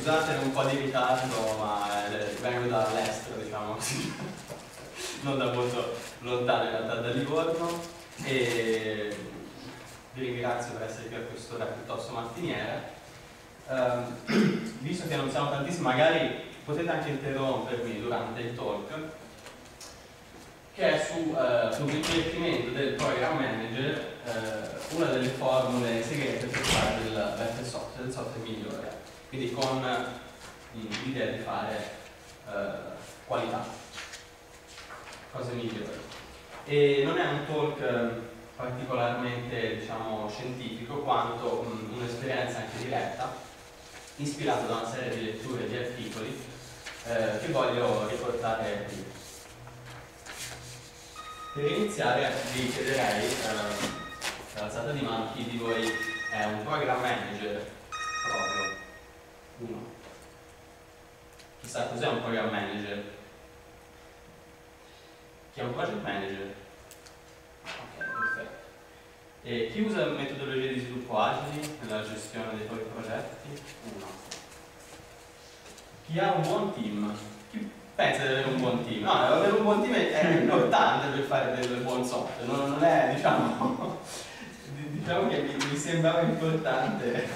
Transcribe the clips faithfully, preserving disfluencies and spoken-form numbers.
scusate un po' di ritardo, ma eh, vengo dall'estero, diciamo così, non da molto lontano in realtà da Livorno, e vi ringrazio per essere qui a quest'ora piuttosto mattiniera. Um, visto che non siamo tantissimi, magari potete anche interrompermi durante il talk, che è su uh, sul divertimento del program manager, uh, una delle formule segrete per fare del better software, del software migliore, quindi con uh, l'idea di fare uh, qualità, cose migliori. E non è un talk uh, particolarmente, diciamo, scientifico, quanto um, un'esperienza anche diretta, ispirata da una serie di letture di articoli uh, che voglio riportare qui. Per iniziare vi chiederei, eh, alzata di mano, chi di voi è un program manager proprio? Uno. Chi sa cos'è un program manager? Chi è un project manager? Ok, perfetto. E chi usa metodologie di sviluppo agili nella gestione dei propri progetti? Uno. Chi ha un buon team? Chi pensa di avere un buon team? No, avere un buon team è importante per fare del buon software, non, non è, diciamo, diciamo che mi, mi sembrava importante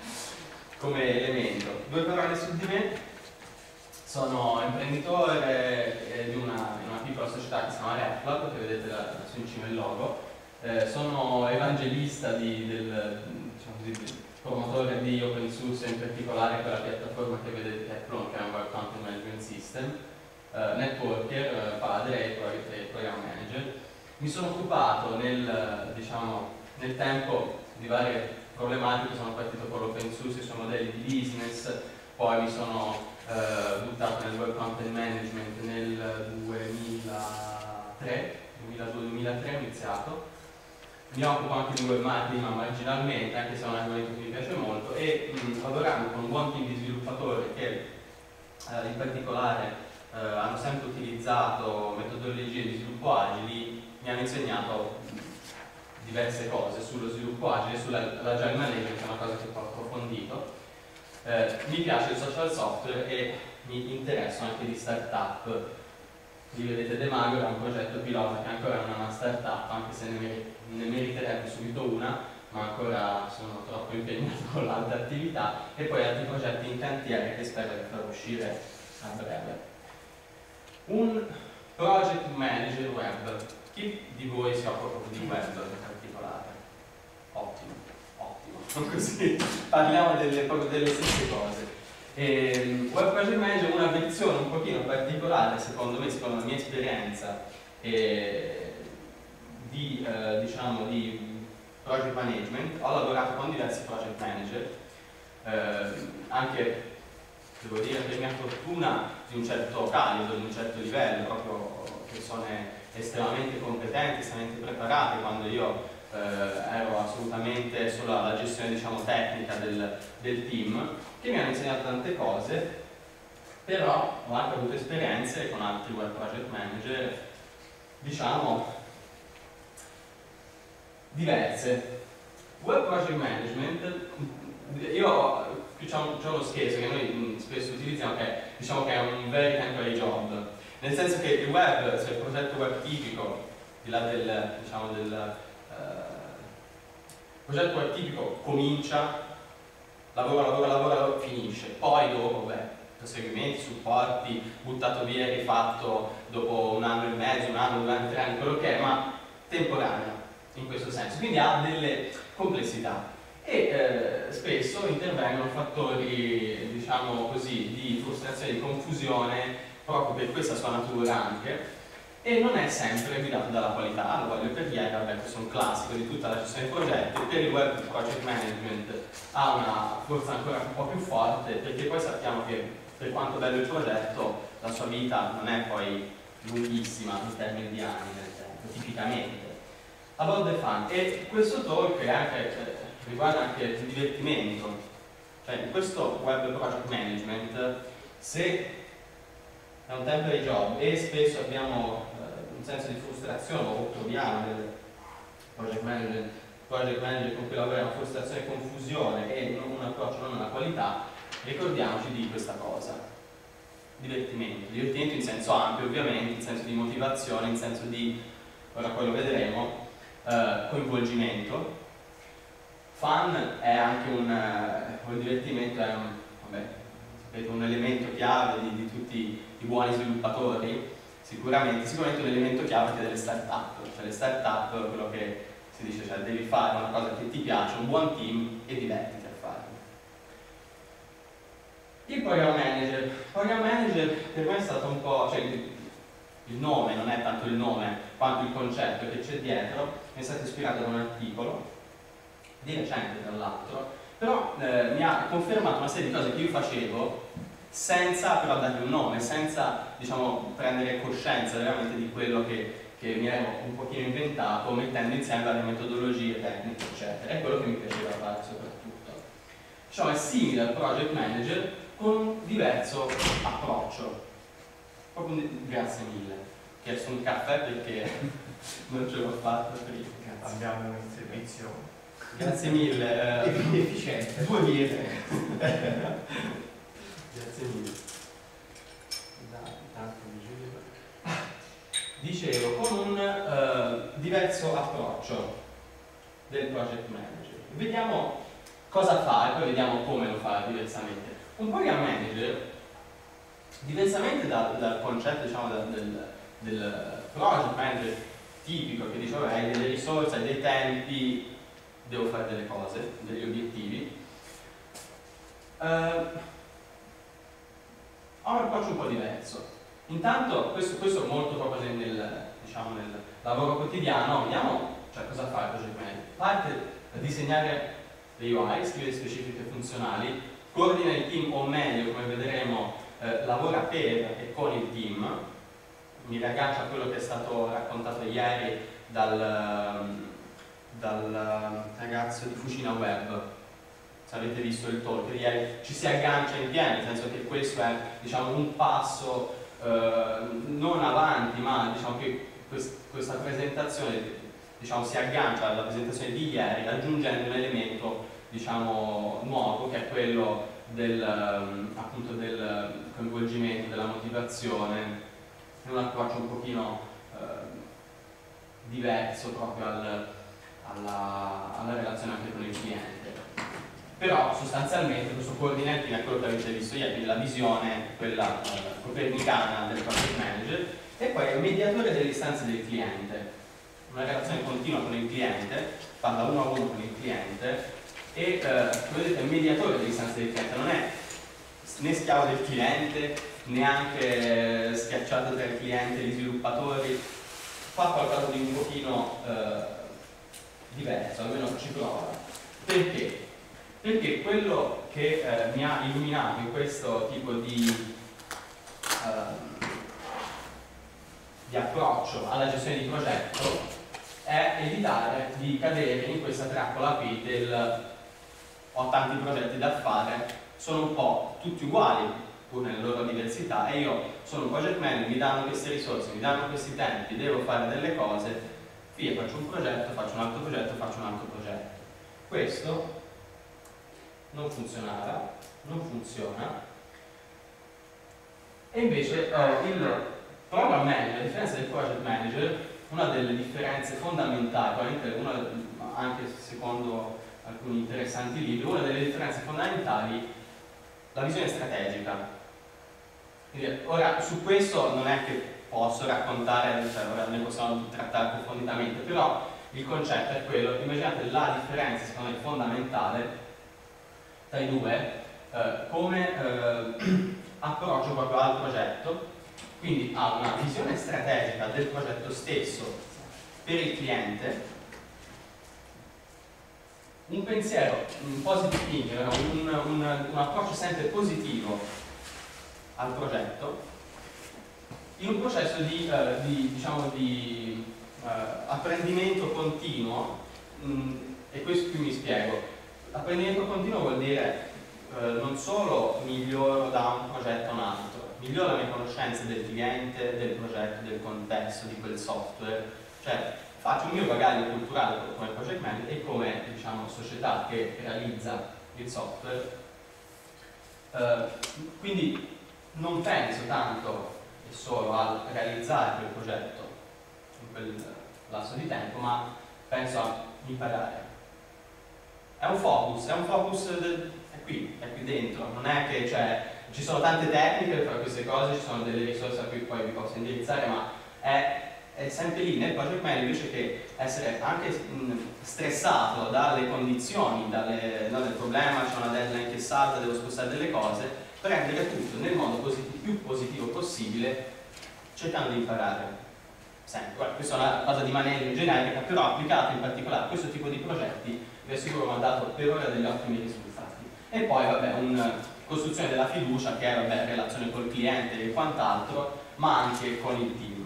come elemento. Due parole su di me: sono imprenditore eh, di, una, di una piccola società che si chiama Reflab, che vedete là su in cima il logo. Eh, sono evangelista di, del, diciamo così, promotore di open source, in particolare quella piattaforma che vedete che è Plon, che è un Web Content Management System, uh, networker, uh, padre e program manager. Mi sono occupato nel, diciamo, nel tempo di varie problematiche, sono partito con l'open source, i suoi modelli di business, poi mi sono uh, buttato nel Web Content Management nel duemilatré, duemiladue duemilatré ho iniziato. Mi occupo anche di web marketing, ma marginalmente, anche se è un argomento che mi piace molto, e mh, lavorando con un buon team di sviluppatori che eh, in particolare eh, hanno sempre utilizzato metodologie di sviluppo agili, mi hanno insegnato diverse cose sullo sviluppo agile, sull'agile management, che è una cosa che ho approfondito. Eh, mi piace il social software e mi interesso anche di start-up. Qui vedete Demago, è un progetto pilota che ancora non è una start-up, anche se ne, meri ne meriterebbe subito una, ma ancora sono troppo impegnato con l'altra attività, e poi altri progetti in cantiere che spero di far uscire a breve. Un project manager web. Chi di voi si occupa di web in particolare? Ottimo, ottimo. Così parliamo delle, proprio delle stesse cose. E, web project manager è una versione un pochino particolare, secondo me, secondo la mia esperienza, e, di, eh, diciamo, di project management. Ho lavorato con diversi project manager, eh, anche, devo dire, per mia fortuna, di un certo calibro, di un certo livello, proprio persone estremamente competenti, estremamente preparate, quando io eh, ero assolutamente solo alla gestione, diciamo, tecnica del, del team, che mi hanno insegnato tante cose. Però ho anche avuto esperienze con altri web project manager, diciamo, diverse. Web project management, io c'ho uno scherzo che noi spesso utilizziamo, che diciamo che è un very temporary job, nel senso che il web, se il progetto web tipico, di là del, diciamo, del uh, progetto web tipico comincia, lavora, lavora, lavora, finisce, poi dopo, beh, proseguimenti, supporti, buttato via e rifatto dopo un anno e mezzo, un anno, due anni, tre anni, quello che è, ma temporaneo in questo senso, quindi ha delle complessità e eh, spesso intervengono fattori, diciamo così, di frustrazione, di confusione, proprio per questa sua natura anche, e non è sempre guidato dalla qualità. Lo voglio per dire, vabbè, questo è un classico di tutta la gestione dei progetti. Per il web project management ha una forza ancora un po' più forte, perché poi sappiamo che per quanto bello il progetto, la sua vita non è poi lunghissima in termini di anni nel tempo, tipicamente. About the fun. E questo talk è anche, eh, riguarda anche il divertimento. Cioè, in questo web project management, se è un temporary job e spesso abbiamo eh, un senso di frustrazione, o troviamo nel project manager, project manager con cui lavoriamo frustrazione e confusione e non un approccio non alla qualità, ricordiamoci di questa cosa: divertimento. Divertimento in senso ampio, ovviamente, in senso di motivazione, in senso di, ora poi lo vedremo, eh, coinvolgimento. Fun è anche un, eh, il divertimento è un, vabbè, sapete, un elemento chiave di, di tutti i buoni sviluppatori, sicuramente, sicuramente un elemento chiave anche delle start-up. Cioè le start-up, quello che si dice, cioè devi fare una cosa che ti piace, un buon team, e divertiti a farlo. Il program manager. Il program manager per me è stato un po', cioè il, il nome, non è tanto il nome quanto il concetto che c'è dietro, mi è stato ispirato da un articolo di recente tra l'altro, però eh, mi ha confermato una serie di cose che io facevo senza però dargli un nome, senza, diciamo, prendere coscienza veramente di quello che, che mi ero un pochino inventato, mettendo insieme varie metodologie, tecniche, eccetera. È quello che mi piaceva fare soprattutto. Diciamo, è simile al project manager con un diverso approccio. Proprio un... Grazie mille. Ho chiesto un caffè perché non ce l'ho fatta prima. Grazie. Abbiamo un servizio. Grazie mille. Eh, efficiente. Due birre. Grazie mille. Dicevo, con un uh, diverso approccio del project manager. Vediamo cosa fa e poi vediamo come lo fa diversamente. Un program manager, diversamente dal, dal concetto, diciamo, da, del, del project manager tipico che dice, vabbè, hai delle risorse, hai dei tempi, devo fare delle cose, degli obiettivi, uh, ha un approccio un po' diverso. Intanto, questo, questo è molto proprio nel, nel, diciamo, nel lavoro quotidiano, vediamo, cioè, cosa fa il project manager. Parte da disegnare le U I, scrivere specifiche funzionali, coordina il team, o meglio, come vedremo, eh, lavora per e con il team. Mi riaggancio a quello che è stato raccontato ieri dal, dal ragazzo di Fucina Web. Se avete visto il talk di ieri, ci si aggancia in pieno, nel senso che questo è, diciamo, un passo eh, non avanti, ma diciamo che quest questa presentazione, diciamo, si aggancia alla presentazione di ieri, aggiungendo un elemento, diciamo, nuovo, che è quello del, appunto, del coinvolgimento, della motivazione, un approccio un pochino eh, diverso proprio al, alla, alla relazione anche con il cliente. Però sostanzialmente questo coordinating è quello che avete visto ieri, quindi la visione, quella eh, copernicana del project manager, e poi è il mediatore delle istanze del cliente, una relazione continua con il cliente, parla uno a uno con il cliente e, eh, come vedete, è il mediatore delle istanze del cliente, non è né schiavo del cliente, neanche schiacciato tra il cliente e gli sviluppatori, fa qualcosa di un pochino eh, diverso, almeno ci prova. Perché? Perché quello che eh, mi ha illuminato in questo tipo di, eh, di approccio alla gestione di progetto è evitare di cadere in questa trappola qui del ho tanti progetti da fare, sono un po' tutti uguali pur nelle loro diversità e io sono un project manager, mi danno queste risorse, mi danno questi tempi, devo fare delle cose, via, faccio un progetto, faccio un altro progetto, faccio un altro progetto. Questo non funzionava, non funziona, e invece eh, il program manager, a differenza del project manager, una delle differenze fondamentali, una, anche secondo alcuni interessanti libri, una delle differenze fondamentali, la visione strategica. Quindi, ora, su questo non è che posso raccontare, cioè ora ne possiamo trattare approfonditamente, però il concetto è quello, immaginate la differenza, secondo me, fondamentale tra i due, eh, come eh, approccio proprio al progetto, quindi ha una visione strategica del progetto stesso per il cliente, un pensiero, un positive thinking, un, un, un approccio sempre positivo al progetto, in un processo di, eh, di, diciamo, di eh, apprendimento continuo, mh, e questo qui mi spiego. Apprendimento continuo vuol dire eh, non solo miglioro da un progetto a un altro, miglioro le mie conoscenze del cliente, del progetto, del contesto, di quel software, cioè faccio un mio bagaglio culturale come project manager e come, diciamo, società che realizza il software, Eh, quindi non penso tanto e solo a realizzare quel progetto in quel lasso di tempo, ma penso a imparare. È un focus, è un focus del, è qui, è qui dentro, non è che cioè, ci sono tante tecniche per fare queste cose, ci sono delle risorse a cui poi vi posso indirizzare, ma è, è sempre lì nel project manager, invece che essere anche mh, stressato dalle condizioni, dalle, no, del problema, c'è una deadline che salta, devo spostare delle cose, prendere tutto nel modo posit- più positivo possibile, cercando di imparare sempre. Guarda, questa è una cosa di management generica, però applicata in particolare a questo tipo di progetti, vi assicuro mi ha dato per ora degli ottimi risultati. E poi vabbè, una costruzione della fiducia che è vabbè, relazione col cliente e quant'altro, ma anche con il team.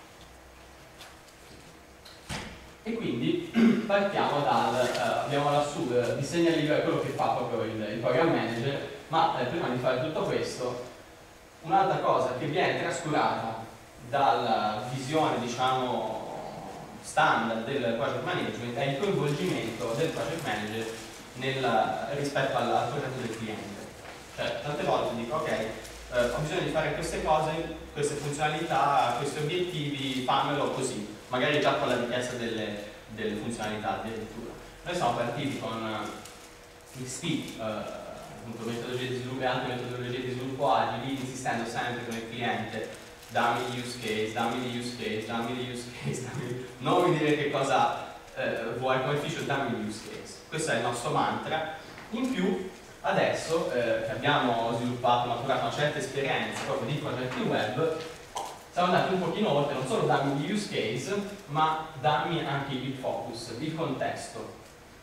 E quindi partiamo dal, eh, abbiamo lassù, eh, disegna il livello, quello che fa proprio il, il program manager, ma eh, prima di fare tutto questo, un'altra cosa che viene trascurata dalla visione, diciamo, standard del project management è il coinvolgimento del project manager nel, rispetto al, al progetto del cliente. Cioè, tante volte dico, ok, eh, ho bisogno di fare queste cose, queste funzionalità, questi obiettivi, fammelo così, magari già con la richiesta delle, delle funzionalità addirittura. Noi siamo partiti con X P, eh, appunto, metodologie di sviluppo e altre metodologie di sviluppo agili, insistendo sempre con il cliente: dammi gli use case, dammi gli use case, dammi gli use case, dammi... non mi dire che cosa eh, vuoi come feature, dammi gli use case. Questo è il nostro mantra. In più, adesso eh, che abbiamo sviluppato, maturato una certa esperienza proprio di progetti web, siamo andati un pochino oltre, non solo dammi gli use case, ma dammi anche il focus, il contesto.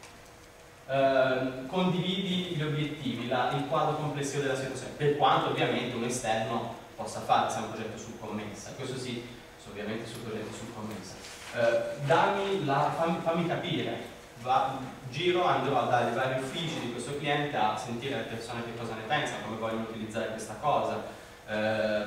Eh, condividi gli obiettivi, la, il quadro complessivo della situazione, per quanto ovviamente un esterno possa fare se è un progetto su commessa, questo sì, ovviamente sul progetto su commessa. Eh, dammi la, fammi, fammi capire, va, giro, andrò a dare i vari uffici di questo cliente a sentire le persone che cosa ne pensano, come vogliono utilizzare questa cosa. Eh,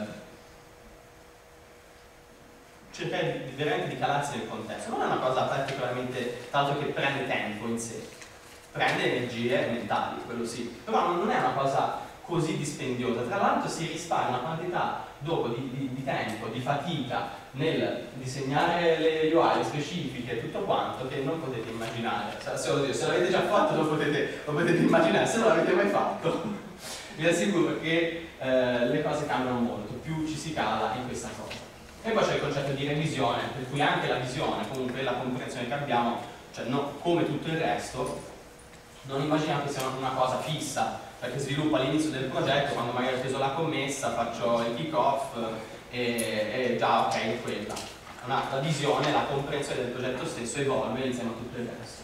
cercare di, veramente di calarsi nel contesto. Non è una cosa particolarmente, tanto che prende tempo in sé, prende energie mentali, quello sì, però non è una cosa così dispendiosa. Tra l'altro si risparmia una quantità dopo di, di, di tempo, di fatica nel disegnare le U I, le specifiche e tutto quanto, che non potete immaginare. Se, se, se l'avete già fatto lo potete, lo potete immaginare, se non l'avete mai fatto vi assicuro che eh, le cose cambiano molto, più ci si cala in questa cosa. E poi c'è il concetto di revisione, per cui anche la visione, comunque la comprensione che abbiamo, cioè no, come tutto il resto, non immaginiamo che sia una cosa fissa, perché sviluppo all'inizio del progetto, quando magari ho preso la commessa, faccio il kick off e, e già ok, è quella. Una, la visione, la comprensione del progetto stesso evolve insieme a tutto il resto.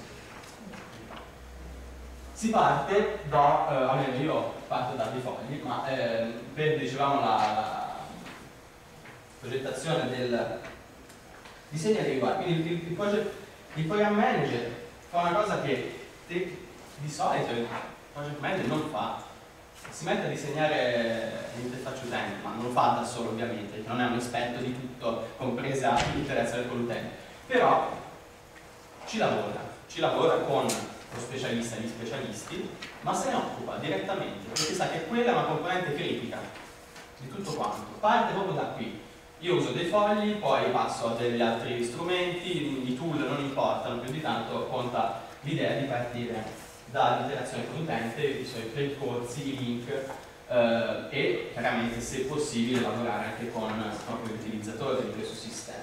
Si parte da, eh, almeno io parto da dei fogli, ma eh, per dicevamo la, la progettazione del disegno dei guardi, quindi il, il, project, il program manager fa una cosa che te, di solito il project manager non fa, si mette a disegnare l'interfaccia utente, ma non lo fa da solo ovviamente, perché non è un esperto di tutto, compresa l'interazione con l'utente, però ci lavora, ci lavora con lo specialista, gli specialisti, ma se ne occupa direttamente, perché sa che quella è una componente critica di tutto quanto, parte proprio da qui. Io uso dei fogli, poi passo a degli altri strumenti, i tool non importano più di tanto, conta l'idea di partire dall'interazione con l'utente, i suoi percorsi, i link eh, e chiaramente se possibile lavorare anche con proprio l'utilizzatore di questo sistema.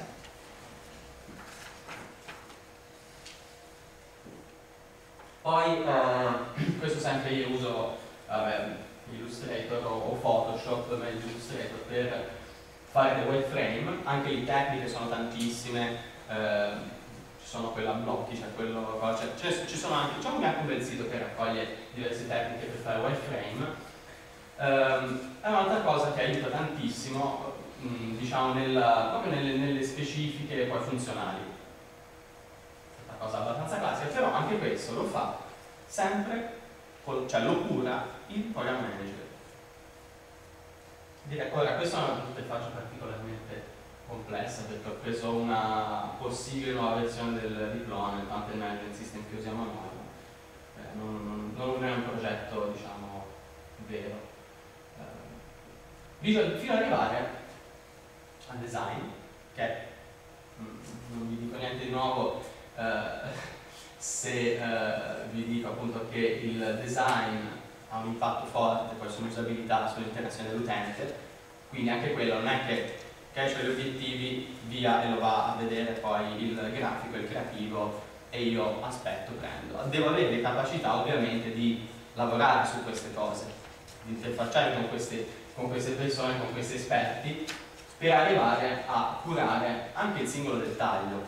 Poi, eh, questo sempre io uso vabbè, Illustrator o, o Photoshop, meglio Illustrator, per fare dei wireframe, anche le tecniche sono tantissime, eh, ci sono quella a blocchi, c'è quello, cioè, ci sono anche, c'è anche un bel sito che raccoglie diverse tecniche per fare wireframe. Eh, è un'altra cosa che aiuta tantissimo, mh, diciamo, nella, proprio nelle, nelle specifiche poi funzionali. Una cosa abbastanza classica, però anche questo lo fa sempre, cioè lo cura il program manager. Ora, questa è una interfaccia particolarmente complessa perché ho preso una possibile nuova versione del deployment, content management system che usiamo noi. Eh, non, non, non è un progetto, diciamo, vero. visual, fino ad arrivare al design, che mh, non vi dico niente di nuovo eh, se eh, vi dico appunto che il design ha un impatto forte poi sull'usabilità, sull'interazione dell'utente, quindi anche quello non è che caccia gli obiettivi via e lo va a vedere poi il grafico, il creativo e io aspetto, prendo. Devo avere le capacità ovviamente di lavorare su queste cose, di interfacciare con queste, con queste persone, con questi esperti, per arrivare a curare anche il singolo dettaglio.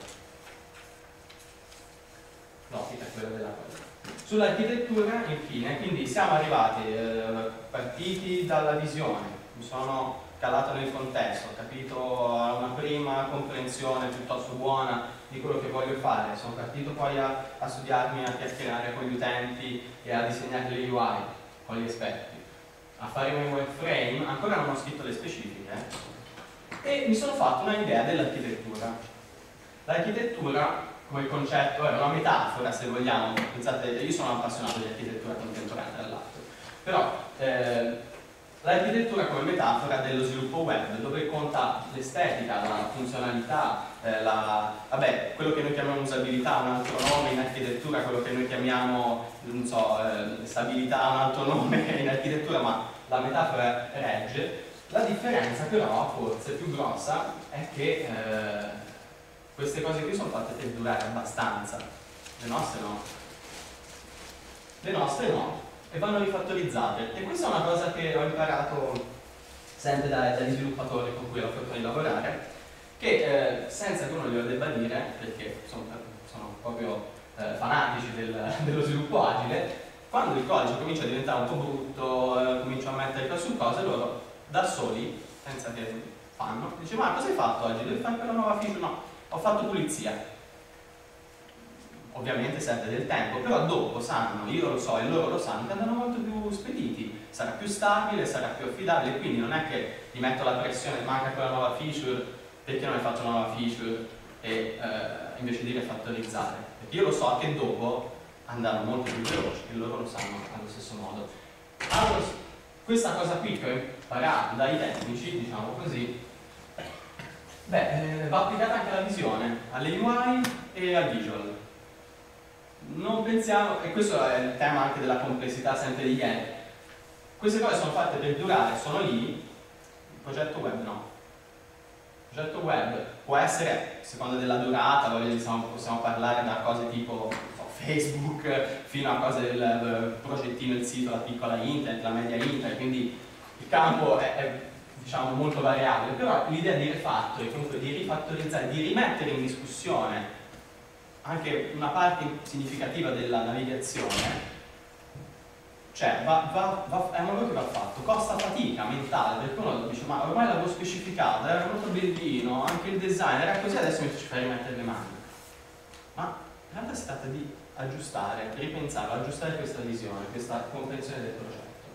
L'ottica è quella della cosa. Sull'architettura, infine, quindi siamo arrivati, eh, partiti dalla visione, mi sono calato nel contesto, ho capito una prima comprensione piuttosto buona di quello che voglio fare, sono partito poi a, a studiarmi, a chiacchierare con gli utenti e a disegnare le U I con gli esperti, a fare un wireframe, ancora non ho scritto le specifiche, eh, e mi sono fatto una idea dell'architettura. L'architettura come concetto è una metafora, se vogliamo, pensate, io sono appassionato di architettura contemporanea dall'altro, però eh, l'architettura come metafora dello sviluppo web, dove conta l'estetica, la funzionalità, eh, la, vabbè, quello che noi chiamiamo usabilità, un altro nome in architettura, quello che noi chiamiamo, non so, eh, stabilità, un altro nome in architettura, ma la metafora regge. La differenza però, forse più grossa, è che eh, queste cose qui sono fatte per durare abbastanza, le nostre no. Le nostre no. E vanno rifattorizzate, e questa è una cosa che ho imparato sempre dai, dagli sviluppatori con cui ho fatto di lavorare, che eh, senza che uno glielo debba dire, perché sono, sono proprio eh, fanatici del, dello sviluppo agile, quando il codice comincia a diventare un po' brutto, eh, comincia a mettere qua su cose, loro da soli, senza che fanno, dice: ma cosa hai fatto oggi? Devi fare quella nuova feature? No, ho fatto pulizia. Ovviamente serve del tempo, però dopo sanno, io lo so e loro lo sanno, che andranno molto più spediti, sarà più stabile, sarà più affidabile, quindi non è che ti metto la pressione, manca quella nuova feature, perché non hai fatto una nuova feature e eh, invece di rifattorizzare, perché io lo so che dopo andranno molto più veloci e loro lo sanno allo stesso modo. Allora, questa cosa qui che ho imparato dai tecnici, diciamo così, beh, eh, va applicata anche alla visione, alle U I e al visual. Non pensiamo, e questo è il tema anche della complessità sempre di ieri, queste cose sono fatte per durare, sono lì, il progetto web no. Il progetto web può essere, a seconda della durata, possiamo, possiamo parlare da cose tipo Facebook fino a cose del progettino, il sito, la piccola internet, la media internet, quindi il campo è, è diciamo molto variabile, però l'idea di refactoring, comunque di rifattorizzare, di rimettere in discussione anche una parte significativa della navigazione, cioè va, va, va, è un lavoro che va fatto, costa fatica mentale, perché uno dice: ma ormai l'avevo specificato, era molto bellino, anche il design era così, adesso mi ci fai rimettere le mani. Ma in realtà si tratta di aggiustare, ripensare, aggiustare questa visione, questa comprensione del progetto.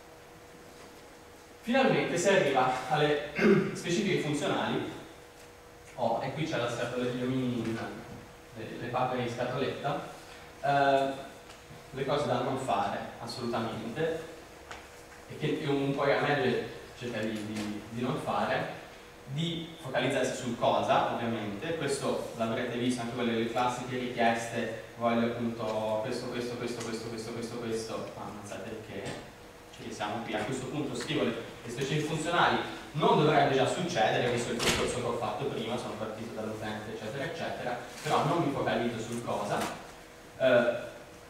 Finalmente si arriva alle specifiche funzionali. Oh, e qui c'è la scatola degli omini, le, le papere in scatoletta. Uh, le cose da non fare, assolutamente, e che un programmer cerca di, di, di non fare, di focalizzarsi sul cosa, ovviamente. Questo l'avrete visto anche con le classiche richieste: voglio appunto questo, questo, questo, questo, questo, questo, questo, ma non sa perché, ci siamo qui. A questo punto scrivo le, le specifiche funzionali, non dovrebbe già succedere, visto il percorso che ho fatto prima, sono partito dall'utente, eccetera, eccetera, però non mi focalizzo sul cosa. Uh,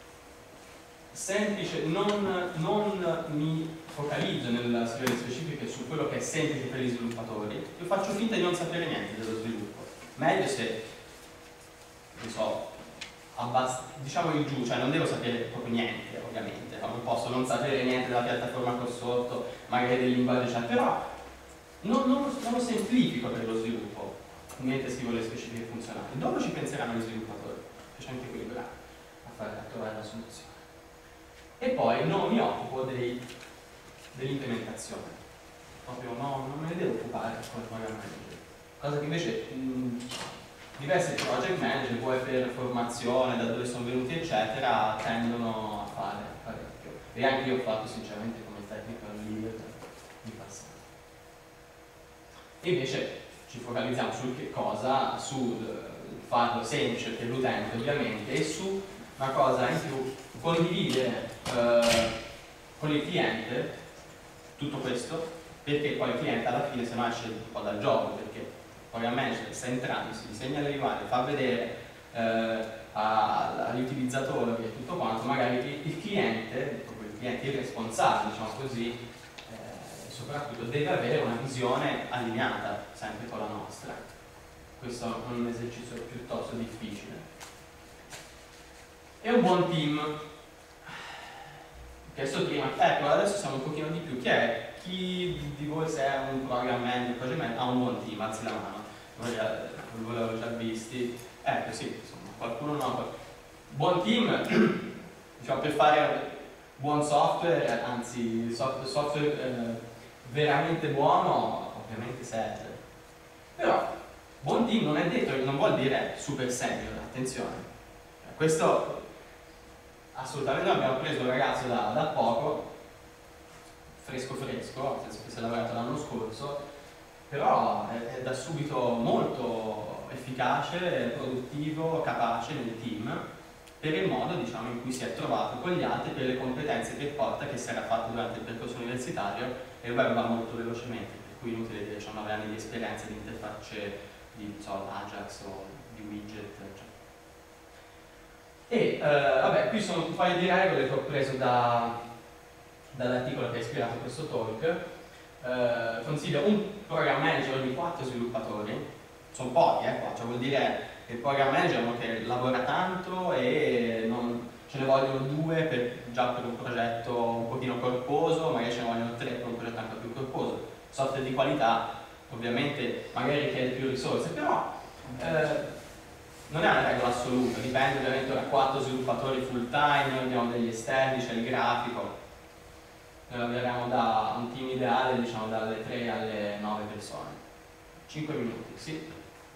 semplice, non, non mi focalizzo nella scrivere specifiche su quello che è semplice per gli sviluppatori, io faccio finta di non sapere niente dello sviluppo. Meglio se, non so, diciamo il giù, cioè non devo sapere proprio niente, ovviamente, non posso non sapere niente della piattaforma qua sotto, magari del linguaggio, cioè, però non, non, non lo semplifico per lo sviluppo mentre scrivo le specifiche funzionali. Dopo ci penseranno gli sviluppatori, c'è anche quelli bravi a, fare, a trovare la soluzione. E poi non mi occupo dell'implementazione, proprio no, non me ne devo occupare come program manager, cosa che invece mh, diversi project manager, poi per formazione, da dove sono venuti eccetera, tendono a fare parecchio, e anche io ho fatto sinceramente come technical leader in passato. E invece ci focalizziamo su che cosa? Sul farlo semplice per l'utente ovviamente e su una cosa in più, condividere eh, con il cliente tutto questo, perché poi il cliente alla fine se no esce un po' dal gioco, perché il program manager sta entrando, si disegna le riguardi, fa vedere eh, agli utilizzatori e tutto quanto, magari il, il cliente, proprio il cliente, il responsabile, diciamo così, eh, soprattutto deve avere una visione allineata sempre con la nostra. Questo è un esercizio piuttosto difficile. E un buon team. Chiesto prima, ecco, adesso siamo un pochino di più. Chi è? Chi di voi, se è un program manager, project manager, ha un buon team? Alzi la mano. Voi l'avevo già visti. Ecco, sì, insomma, qualcuno no. Buon team, diciamo, per fare buon software, anzi, software, software eh, veramente buono, ovviamente serve. Però, buon team non è detto, non vuol dire super senior, attenzione. Questo assolutamente, noi abbiamo preso un ragazzo da, da poco, fresco fresco, nel senso che si è lavorato l'anno scorso, però è, è da subito molto efficace, produttivo, capace nel team, per il modo, diciamo, in cui si è trovato con gli altri, per le competenze che porta, che si era fatto durante il percorso universitario, e il web va molto velocemente, per cui inutile dire che ho nove anni di esperienza di interfacce di so, Ajax o di widget, cioè. E eh, vabbè, qui sono un paio di regole che ho preso da, dall'articolo che ha ispirato questo talk. Eh, consiglio un program manager ogni quattro sviluppatori, sono pochi, eh, qua, cioè vuol dire che il program manager è uno che lavora tanto e non, ce ne vogliono due per, già per un progetto un pochino corposo, magari ce ne vogliono tre per un progetto anche più corposo. Software di qualità ovviamente magari richiede più risorse, però eh, non è una regola assoluta, dipende ovviamente da quattro sviluppatori full time, noi abbiamo degli esterni, c'è il grafico, noi lavoriamo da un team ideale, diciamo dalle tre alle nove persone, cinque minuti, sì.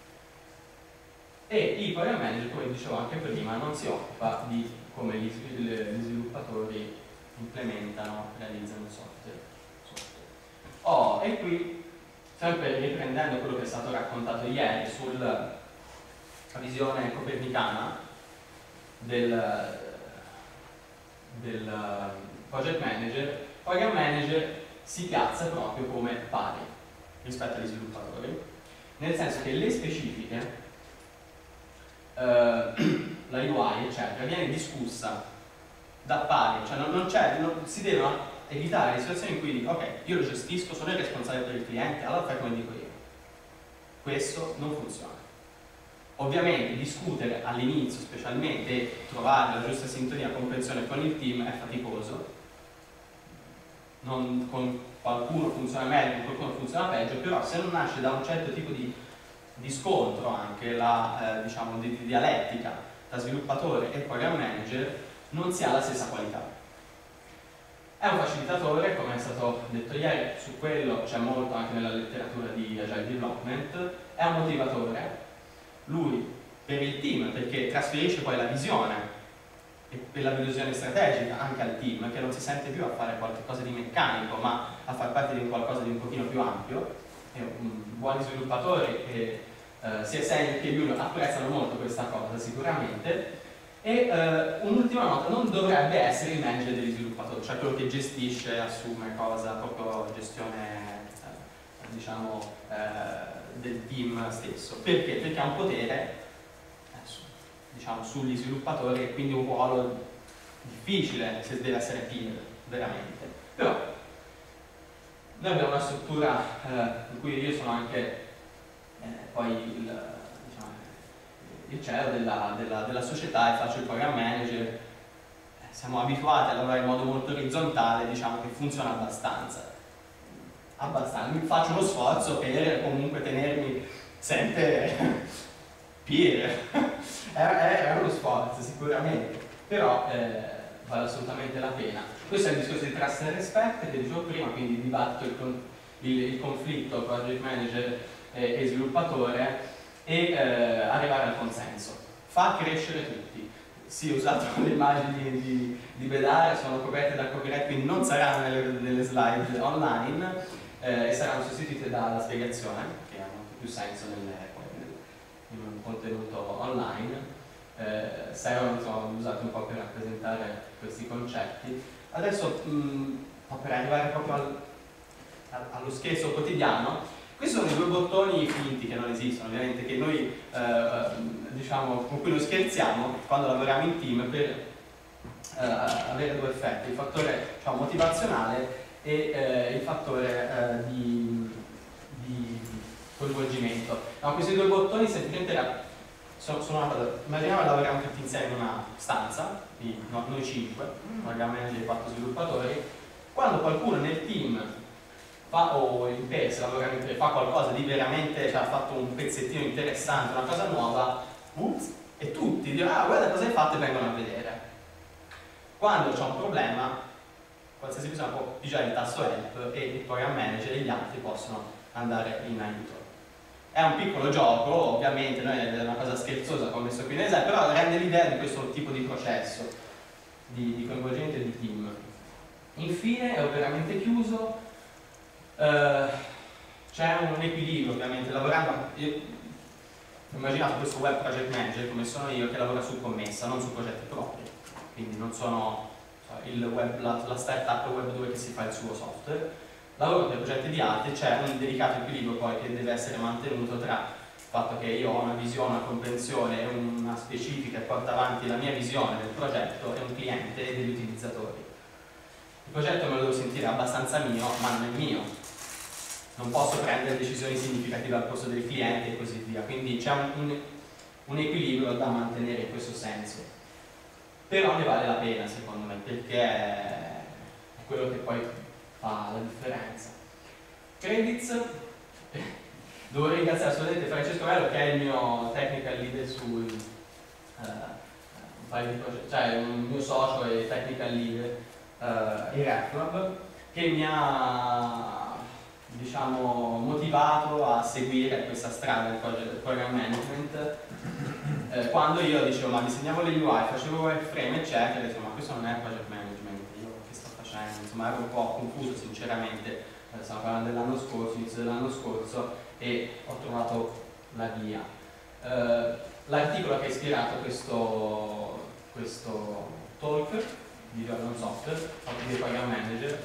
E il program manager, come dicevo anche prima, non si occupa di come gli, gli sviluppatori implementano, realizzano il software. software. Oh, e qui, sempre riprendendo quello che è stato raccontato ieri sulla visione copernicana del, del project manager, program manager si piazza proprio come pari rispetto agli sviluppatori, nel senso che le specifiche, eh, la U I eccetera, viene discussa da pari, cioè non, non c'è, non, si devono evitare le situazioni in cui dico ok, io lo gestisco, sono il responsabile per il cliente, allora fai come dico io. Questo non funziona. Ovviamente discutere all'inizio specialmente e trovare la giusta sintonia e comprensione con il team è faticoso, non, con qualcuno funziona meglio, con qualcuno funziona peggio, però se non nasce da un certo tipo di, di scontro anche, la, eh, diciamo, di, di dialettica tra sviluppatore e program manager, non si ha la stessa qualità. È un facilitatore, come è stato detto ieri, su quello c'è molto anche nella letteratura di Agile Development, è un motivatore, lui per il team, perché trasferisce poi la visione e per la visione strategica anche al team, che non si sente più a fare qualcosa di meccanico, ma a far parte di qualcosa di un pochino più ampio. E um, buoni sviluppatori che uh, sia Senior che Junior apprezzano molto questa cosa sicuramente. E uh, un'ultima nota, non dovrebbe essere il manager degli sviluppatori, cioè quello che gestisce, assume cosa, proprio gestione eh, diciamo eh, del team stesso. Perché? Perché ha un potere eh, su, diciamo, sugli sviluppatori e quindi un ruolo difficile se deve essere peer, veramente. Però noi abbiamo una struttura eh, in cui io sono anche eh, poi il il C E O della, della, della società e faccio il program manager. Siamo abituati a lavorare in modo molto orizzontale, diciamo che funziona abbastanza. Abbastanza. Mi faccio uno sforzo per comunque tenermi sempre peer. è, è, è uno sforzo sicuramente, però eh, vale assolutamente la pena. Questo è il discorso di trust and respect che dicevo prima, quindi il dibattito, il, il, il conflitto project manager e, e sviluppatore, e eh, arrivare al consenso. Fa crescere tutti. Sì, ho usato le immagini di, di Bedare, sono coperte da copyright, quindi non saranno nelle, nelle slide online, eh, e saranno sostituite dalla spiegazione, che ha molto più senso nelle, in un contenuto online. Eh, saranno insomma, usate un po' per rappresentare questi concetti. Adesso mh, per arrivare proprio al, al, allo scherzo quotidiano, questi sono i due bottoni finti che non esistono, ovviamente, che noi eh, diciamo, con cui noi scherziamo quando lavoriamo in team per eh, avere due effetti, il fattore diciamo, motivazionale e eh, il fattore eh, di, di coinvolgimento. No, questi due bottoni semplicemente sono, sono una cosa, immaginiamo che lavoriamo tutti insieme in una stanza, no, noi cinque, program manager e quattro sviluppatori, quando qualcuno nel team fa, o in pair, se lavora in pair, fa qualcosa di veramente, cioè ha fatto un pezzettino interessante, una cosa nuova, ups, e tutti dicono, ah guarda cosa hai fatto e vengono a vedere. Quando c'è un problema, qualsiasi persona può pigiare il tasto help e il program manager e gli altri possono andare in aiuto. È un piccolo gioco, ovviamente, noi è una cosa scherzosa come ho messo qui nell'esempio, però rende l'idea di questo tipo di processo di, di coinvolgimento e di team. Infine, è veramente chiuso, eh, c'è un equilibrio ovviamente, lavorando, io, immaginate questo web project manager come sono io che lavora su commessa, non su progetti propri, quindi non sono il web, la, la startup web dove che si fa il suo software. Lavoro per progetti di altri, c'è un delicato equilibrio poi che deve essere mantenuto tra il fatto che io ho una visione, una comprensione, una specifica e porto avanti la mia visione del progetto e un cliente e degli utilizzatori. Il progetto me lo devo sentire abbastanza mio, ma non è mio. Non posso prendere decisioni significative al posto del cliente e così via. Quindi c'è un, un, un equilibrio da mantenere in questo senso. Però ne vale la pena secondo me, perché è quello che poi fa la differenza. Credits, devo ringraziare assolutamente Francesco Mello che è il mio technical leader sul uh, un paio di progetti, cioè un mio socio e technical leader uh, in RefLab, che mi ha diciamo motivato a seguire questa strada del, del program management. Eh, quando io dicevo ma disegnavo le U I, facevo wireframe eccetera, dicevo ma questo non è project management, io che sto facendo? Insomma ero un po' confuso sinceramente, eh, stiamo parlando dell'anno scorso, inizio dell'anno scorso e ho trovato la via. Eh, L'articolo che ha ispirato questo, questo talk di Jordan Software, fatto di program manager,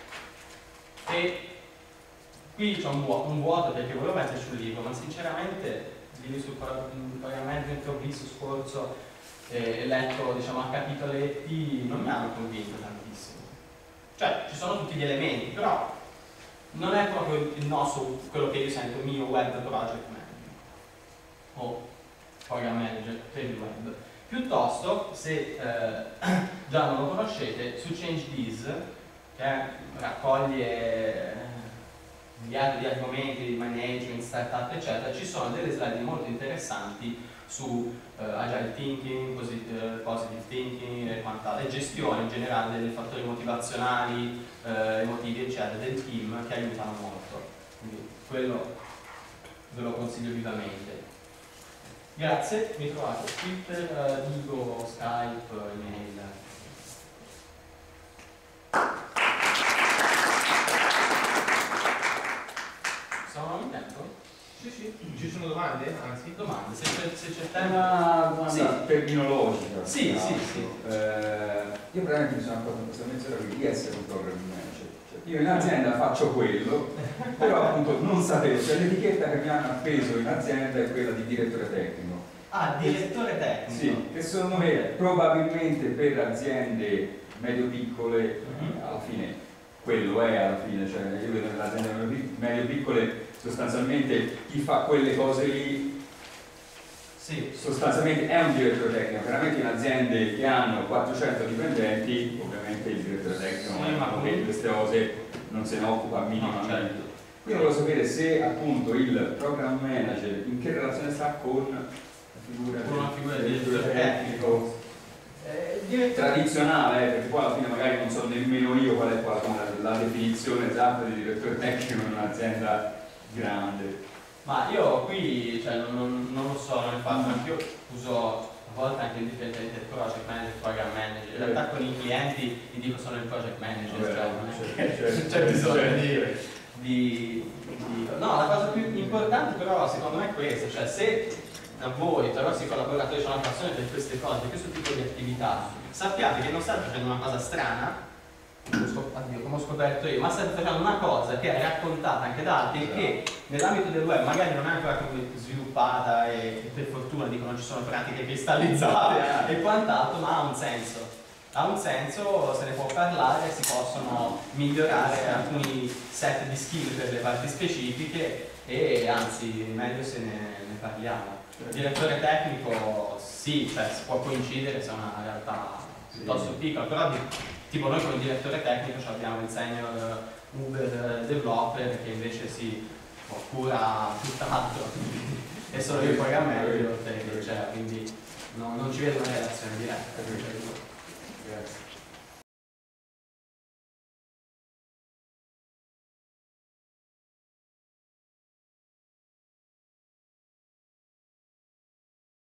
e qui c'è un, un vuoto perché volevo metterci un libro, ma sinceramente libri sul program management che ho visto scorso e letto diciamo a capitoletti non mi hanno convinto tantissimo. Cioè ci sono tutti gli elementi, però non è proprio il nostro, quello che io sento mio web project manager o program manager per il web. Piuttosto, se eh, già non lo conoscete, su ChangeThis, che raccoglie migliaia di argomenti di management, startup eccetera, ci sono delle slide molto interessanti su uh, agile thinking, posit uh, positive thinking e quant'altro, e gestione in generale dei fattori motivazionali, uh, emotivi eccetera del team che aiutano molto. Quindi quello ve lo consiglio vivamente. Grazie, mi trovate Twitter, uh, Digo, Skype, email. Siamo in tempo? Sì, sì. Ci sono domande? Anzi, domande. Se c'è, se c'è È tempo. una domanda Sì. terminologica. Sì, sì, sì. Eh, io praticamente mi sono accorto in questa mezz'ora di essere un program manager. Cioè, io in azienda faccio quello, però appunto non sapevo, cioè l'etichetta che mi hanno appeso in azienda è quella di direttore tecnico. Ah, direttore tecnico. Sì, che secondo me probabilmente per aziende medio-piccole, Mhm. alla fine quello è alla fine, cioè io vedo nelle aziende medio-piccole sostanzialmente chi fa quelle cose lì Sì. sostanzialmente è un direttore tecnico. Veramente in aziende che hanno quattrocento dipendenti ovviamente il direttore tecnico Sì, non è ma uno che queste cose non se ne occupa minimamente. No, certo. Quindi volevo sapere se appunto il program manager in che relazione sta con la figura Con una figura del di direttore tecnico. Eh, tradizionale, eh, perché poi alla fine magari non so nemmeno io qual è qual è la, la definizione esatta di direttore tecnico in un'azienda grande. Ma io qui, cioè, non, non, non lo so, non ne faccio, anche io uso a volte anche indifferentemente il project manager, il program manager. In realtà con i clienti gli dico sono il project manager, Vabbè, cioè non è c'è- c'è- c'è bisogno di, di, di... No, la cosa più importante però secondo me è questa, cioè se da voi, tra i vostri collaboratori c'è una passione per queste cose, per questo tipo di attività, sappiate che non state facendo una cosa strana, come ho scoperto io, ma state facendo una cosa che è raccontata anche da altri e che nell'ambito del web magari non è ancora sviluppata e, e per fortuna dicono ci sono pratiche cristallizzate e quant'altro, ma ha un senso. Ha un senso, se ne può parlare, si possono migliorare alcuni set di skill per le parti specifiche e anzi meglio se ne, ne parliamo. Il direttore tecnico sì, cioè si può coincidere se è una realtà piuttosto piccola, però di, tipo noi come direttore tecnico abbiamo il senior Uber developer che invece si cura tutt'altro e solo io poi a me, cioè, quindi no, non ci vedo una relazione diretta. Grazie.